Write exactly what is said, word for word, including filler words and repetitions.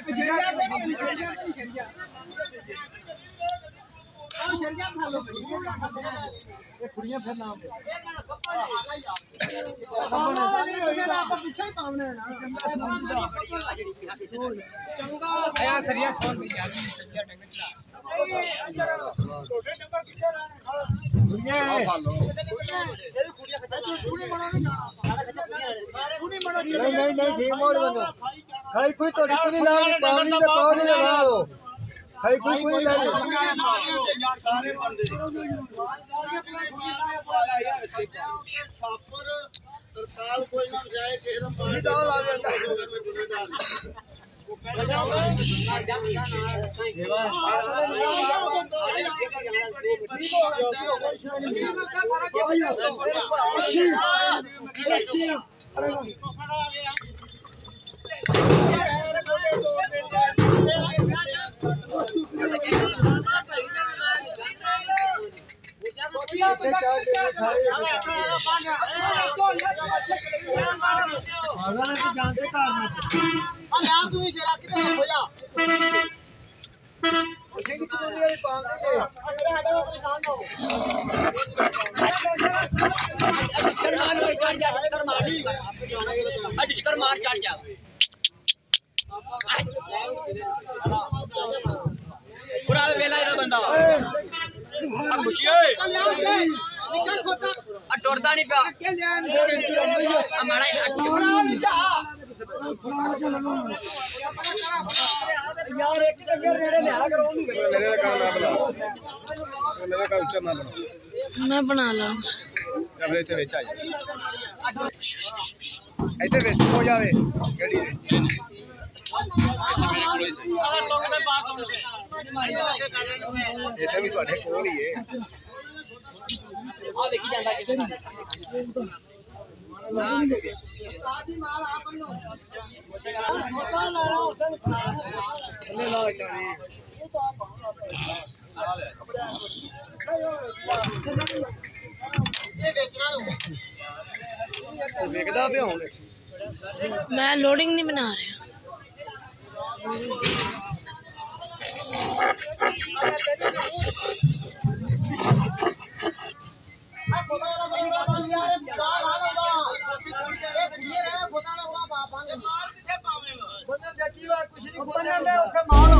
कुड़ियां फिर नाम नहीं नहीं नहीं जी मोड़ बनो खाई कोई तो नहीं लानी पानी से पानी लगा दो खाई कोई कोई नहीं लानी सारे बंदे छापर तरकाल कोई ना जाए के एकदम पानी डाल आ जाता है जिम्मेदार जानते मार चढ़ जा पूरा वेला एड़ा बंदा आ खुशी ओए आ डरदा नहीं पिया आ माड़ा यार एक जगह रेड़े ले आ करो मेरे का ना बना मेरे का ऊंचा ना बना मैं बना ला या फिर इथे बेच आ इथे बेच हो जावे गड़ी इथे भी ਤੁਹਾਡੇ ਕੋਲ ਹੀ ਹੈ ਆ ਦੇਖੀ ਜਾਂਦਾ ਕਿਸੇ ਨੂੰ ਸਾਦੀ ਮਾਲ ਆਪਨ ਨੂੰ ਮੋਟਾ ਲਾਣਾ ਉਸੇ ਥੱਲੇ ਲਾ ਜਾਣੀ ਇਹ ਤਾਂ ਇਹ ਵੇਚਣਾ ਨੂੰ ਵੇਖਦਾ ਪਿਆ ਹੁਣ मैं लोडिंग नहीं बना रहा कुछ नहीं